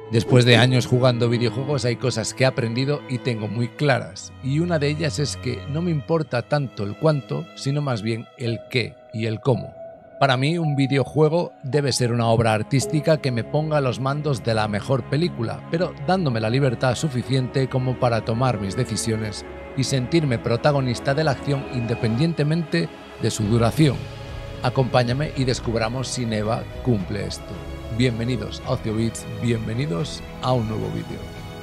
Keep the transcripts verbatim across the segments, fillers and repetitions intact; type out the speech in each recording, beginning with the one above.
Después de años jugando videojuegos hay cosas que he aprendido y tengo muy claras, y una de ellas es que no me importa tanto el cuánto, sino más bien el qué y el cómo. Para mí un videojuego debe ser una obra artística que me ponga a los mandos de la mejor película, pero dándome la libertad suficiente como para tomar mis decisiones y sentirme protagonista de la acción independientemente de su duración. Acompáñame y descubramos si Neva cumple esto. Bienvenidos a OcioBits, bienvenidos a un nuevo vídeo.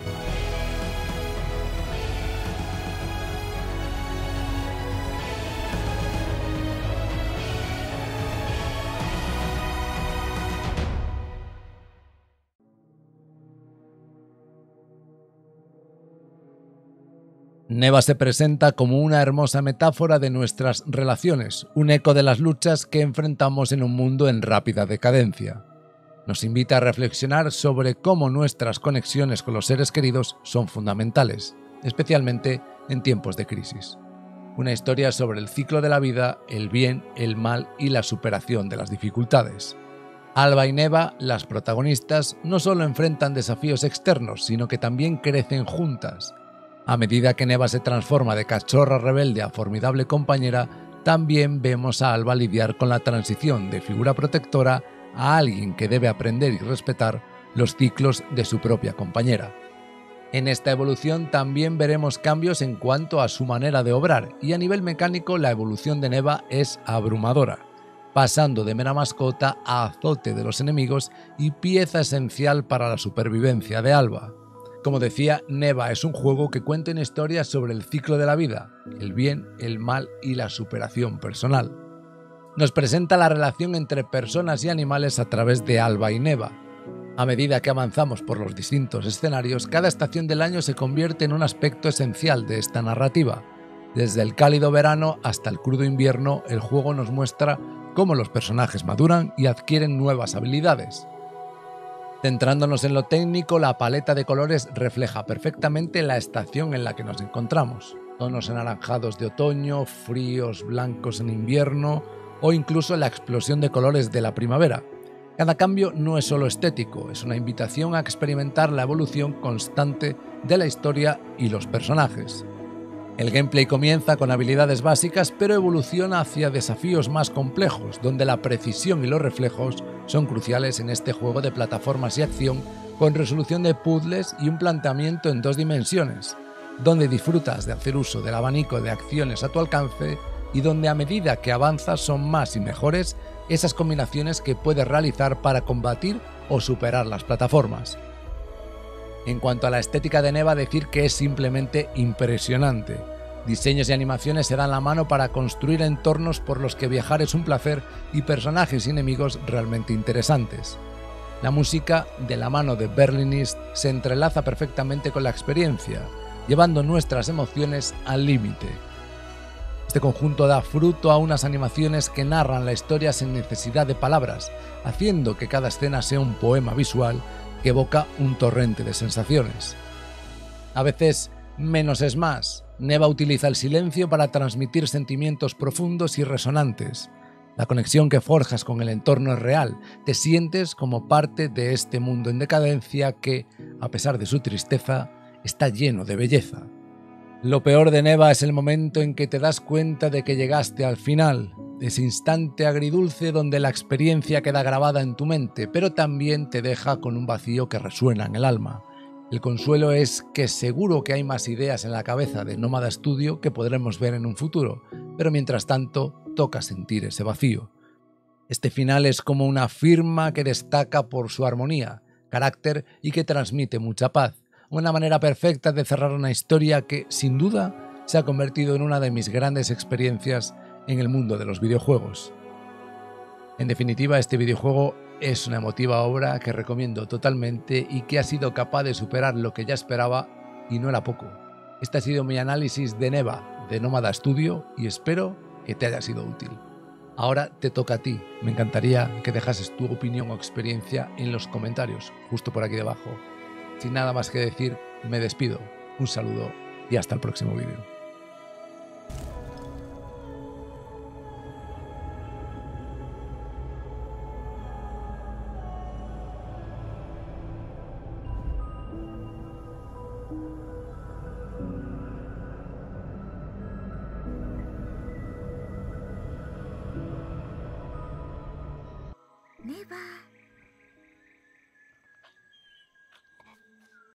Neva se presenta como una hermosa metáfora de nuestras relaciones, un eco de las luchas que enfrentamos en un mundo en rápida decadencia. Nos invita a reflexionar sobre cómo nuestras conexiones con los seres queridos son fundamentales, especialmente en tiempos de crisis. Una historia sobre el ciclo de la vida, el bien, el mal y la superación de las dificultades. Alba y Neva, las protagonistas, no solo enfrentan desafíos externos, sino que también crecen juntas. A medida que Neva se transforma de cachorra rebelde a formidable compañera, también vemos a Alba lidiar con la transición de figura protectora a alguien que debe aprender y respetar los ciclos de su propia compañera. En esta evolución también veremos cambios en cuanto a su manera de obrar, y a nivel mecánico la evolución de Neva es abrumadora, pasando de mera mascota a azote de los enemigos y pieza esencial para la supervivencia de Alba. Como decía, Neva es un juego que cuenta una historia sobre el ciclo de la vida, el bien, el mal y la superación personal. Nos presenta la relación entre personas y animales a través de Alba y Neva. A medida que avanzamos por los distintos escenarios, cada estación del año se convierte en un aspecto esencial de esta narrativa. Desde el cálido verano hasta el crudo invierno, el juego nos muestra cómo los personajes maduran y adquieren nuevas habilidades. Centrándonos en lo técnico, la paleta de colores refleja perfectamente la estación en la que nos encontramos. Tonos anaranjados de otoño, fríos blancos en invierno o incluso la explosión de colores de la primavera. Cada cambio no es solo estético, es una invitación a experimentar la evolución constante de la historia y los personajes. El gameplay comienza con habilidades básicas, pero evoluciona hacia desafíos más complejos, donde la precisión y los reflejos son cruciales en este juego de plataformas y acción, con resolución de puzzles y un planteamiento en dos dimensiones, donde disfrutas de hacer uso del abanico de acciones a tu alcance y donde a medida que avanzas son más y mejores esas combinaciones que puedes realizar para combatir o superar las plataformas. En cuanto a la estética de Neva, decir que es simplemente impresionante. Diseños y animaciones se dan la mano para construir entornos por los que viajar es un placer y personajes y enemigos realmente interesantes. La música, de la mano de Berlin East, se entrelaza perfectamente con la experiencia, llevando nuestras emociones al límite. Este conjunto da fruto a unas animaciones que narran la historia sin necesidad de palabras, haciendo que cada escena sea un poema visual que evoca un torrente de sensaciones. A veces, menos es más. Neva utiliza el silencio para transmitir sentimientos profundos y resonantes. La conexión que forjas con el entorno es real, te sientes como parte de este mundo en decadencia que, a pesar de su tristeza, está lleno de belleza. Lo peor de Neva es el momento en que te das cuenta de que llegaste al final, ese instante agridulce donde la experiencia queda grabada en tu mente, pero también te deja con un vacío que resuena en el alma. El consuelo es que seguro que hay más ideas en la cabeza de Nómada Studio que podremos ver en un futuro, pero mientras tanto toca sentir ese vacío. Este final es como una firma que destaca por su armonía, carácter y que transmite mucha paz. Una manera perfecta de cerrar una historia que, sin duda, se ha convertido en una de mis grandes experiencias en el mundo de los videojuegos. En definitiva, este videojuego es una emotiva obra que recomiendo totalmente y que ha sido capaz de superar lo que ya esperaba y no era poco. Este ha sido mi análisis de Neva, de Nómada Studio, y espero que te haya sido útil. Ahora te toca a ti. Me encantaría que dejases tu opinión o experiencia en los comentarios, justo por aquí debajo. Sin nada más que decir, me despido. Un saludo y hasta el próximo vídeo. never